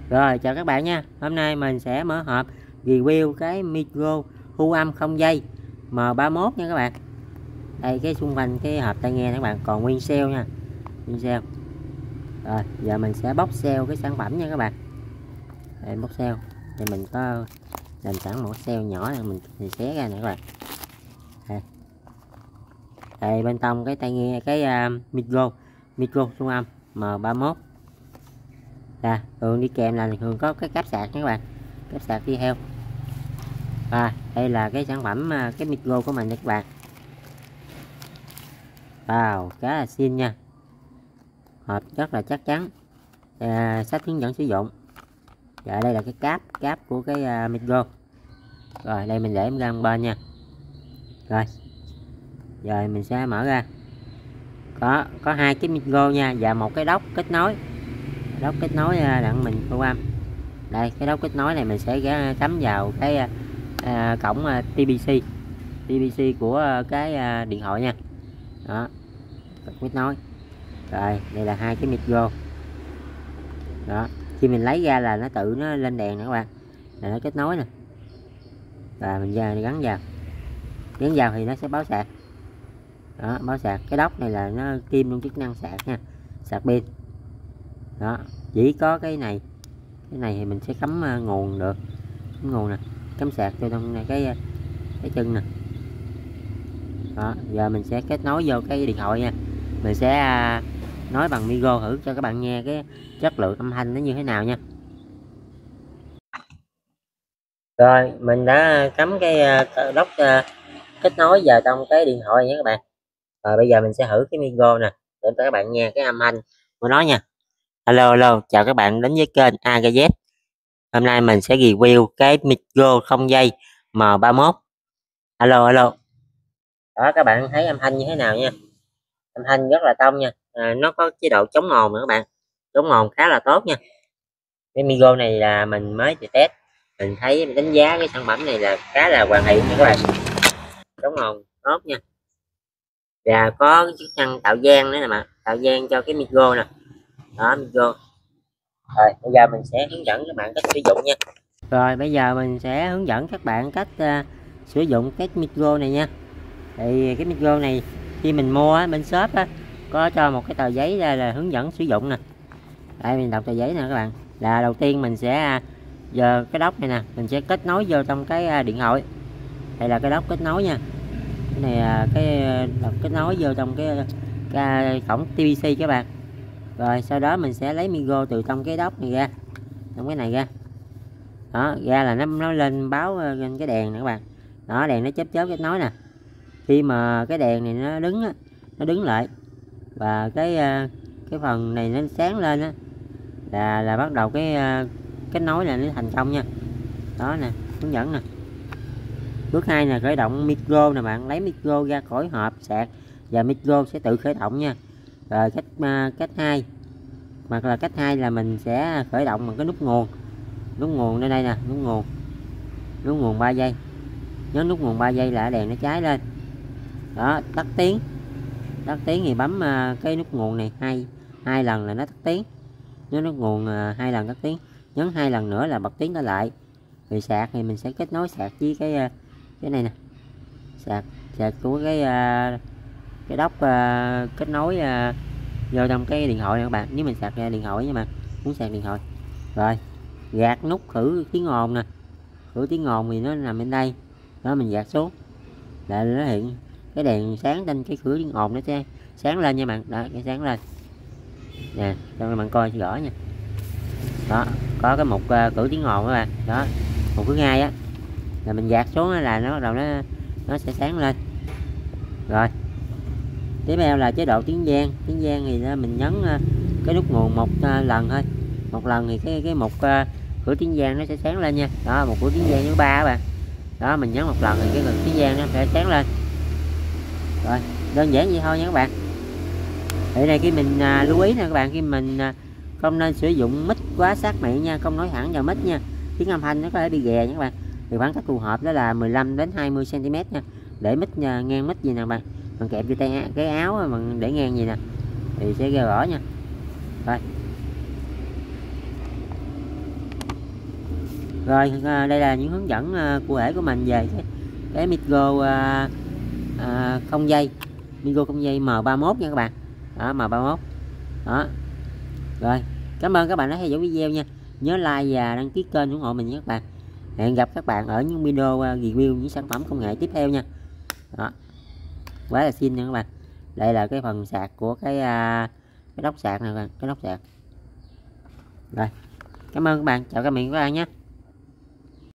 Rồi chào các bạn nha. Hôm nay mình sẽ mở hộp review cái micro thu âm không dây M31 nha các bạn. Đây cái xung quanh cái hộp tai nghe các bạn còn nguyên sale nha. Nguyên sale. Rồi giờ mình sẽ bóc sale cái sản phẩm nha các bạn. Đây bóc sale. Thì mình có làm sẵn một sale nhỏ này mình xé ra nè các bạn. Đây bên trong cái tai nghe cái micro thu âm M31. Thường đi kèm là thường có cái cáp sạc nha các bạn, cáp sạc đi theo. Đây là cái sản phẩm cái micro của mình nha các bạn. Khá là xinh nha, hộp rất là chắc chắn, sách hướng dẫn sử dụng. Đây là cái cáp của cái micro. Rồi đây mình để ra một bên nha. Rồi giờ mình sẽ mở ra, có hai cái micro nha và một cái đốc kết nối. Đốc kết nối đặng mình thu âm. Đây cái đốc kết nối này mình sẽ cắm vào cái cổng TBC của cái điện thoại nha. Đó, kết nối. Rồi đây là hai cái micro. Đó, khi mình lấy ra là nó tự nó lên đèn nè các bạn, là nó kết nối nè. Và mình gắn vào thì nó sẽ báo sạc. Đó, báo sạc. Cái đốc này là nó kim luôn chức năng sạc nha, sạc pin. Đó, chỉ có cái này thì mình sẽ cắm nguồn được, cắm nguồn nè, cắm sạc cho trong này cái chân nè. Đó, giờ mình sẽ kết nối vô cái điện thoại nha. Mình sẽ nói bằng micro thử cho các bạn nghe cái chất lượng âm thanh nó như thế nào nha. Rồi mình đã cắm cái đốc kết nối vào trong cái điện thoại nha các bạn. Rồi bây giờ mình sẽ thử cái micro nè để cho các bạn nghe cái âm thanh của nó nha. Hello, chào các bạn đến với kênh AGZ. Hôm nay mình sẽ review cái micro không dây M31. Hello. Đó, các bạn thấy âm thanh như thế nào nha. Âm thanh rất là tông nha. Nó có chế độ chống ồn nữa các bạn. Chống ồn khá là tốt nha. Cái micro này là mình mới test. Mình thấy mình đánh giá cái sản phẩm này là khá là hoàn thiện nha các bạn. Chống ồn tốt nha. Và có chức năng tạo gian nữa nè mà, tạo gian cho cái micro nè. Đó micro. Rồi bây giờ mình sẽ hướng dẫn các bạn cách sử dụng nha. Rồi bây giờ mình sẽ hướng dẫn các bạn cách sử dụng cái micro này nha. Thì cái micro này khi mình mua bên shop có cho một cái tờ giấy ra là hướng dẫn sử dụng nè. Đây mình đọc tờ giấy nè các bạn. Là đầu tiên mình sẽ giờ cái đốc này nè mình sẽ kết nối vô trong cái điện thoại. Đây là cái đốc kết nối nha. Cái này cái đọc kết nối vô trong cái cổng TBC các bạn. Rồi sau đó mình sẽ lấy micro từ trong cái đốc này ra, trong cái này ra. Đó, ra là nó lên báo lên cái đèn nè các bạn. Đó, đèn nó chớp kết nối nè. Khi mà cái đèn này nó đứng lại và cái phần này nó sáng lên á là bắt đầu cái kết nối là nó thành công nha. Đó nè, hướng dẫn nè. Bước 2 là khởi động micro nè bạn, lấy micro ra khỏi hộp sạc và micro sẽ tự khởi động nha. Rồi cách 2 hoặc là cách 2 là mình sẽ khởi động bằng cái nút nguồn đây nè, nút nguồn 3 giây. Nhớ nút nguồn 3 giây là đèn nó cháy lên. Đó, tắt tiếng thì bấm cái nút nguồn này hai lần là nó tắt tiếng. Nhớ nút nguồn 2 lần tắt tiếng, nhấn 2 lần nữa là bật tiếng trở lại. Rồi sạc thì mình sẽ kết nối sạc với cái này nè, sạc của cái đốc kết nối vô trong cái điện thoại nè các bạn. Nếu mình sạc điện thoại nha bạn, muốn sạc điện thoại. Rồi gạt nút khử tiếng ồn nè, khử tiếng ồn thì nó nằm bên đây. Đó mình gạt xuống là nó hiện cái đèn sáng trên cái khử tiếng ồn nó sẽ sáng lên nha bạn. Đó, cái sáng lên nè cho các bạn coi rõ nha. Đó, có cái mục khử tiếng ồn các bạn. Đó, mục thứ hai á là mình gạt xuống là nó bắt đầu nó sẽ sáng lên. Rồi tiếp theo là chế độ tiếng vang thì mình nhấn cái nút nguồn một lần thôi, một lần thì cái mục cửa tiếng vang nó sẽ sáng lên nha. Đó, một cửa tiếng vang thứ ba các bạn. Đó, mình nhấn một lần thì cái tiếng vang nó sẽ sáng lên. Rồi đơn giản vậy thôi nha các bạn. Đây này khi mình lưu ý nè các bạn, khi mình không nên sử dụng mic quá sát miệng nha, không nói thẳng vào mic nha, tiếng âm thanh nó có thể bị ghè nha các bạn. Thì khoảng cách phù hợp đó là 15 đến 20 cm nha, để mic ngang mic gì nè bạn, mình kẹp vô tay cái áo mình để ngang gì nè thì sẽ nghe rõ nha. Rồi Rồi đây là những hướng dẫn cụ thể của mình về cái micro không dây, micro không dây M31 nha các bạn. Đó, M31 đó. Rồi cảm ơn các bạn đã theo dõi video nha, nhớ like và đăng ký kênh ủng hộ mình nhé các bạn. Hẹn gặp các bạn ở những video review những sản phẩm công nghệ tiếp theo nha. Đó, quá là xinh nha các bạn. Đây là cái phần sạc của cái đốc sạc này các bạn, cái đốc sạc. Rồi cảm ơn các bạn, chào các bạn nhé.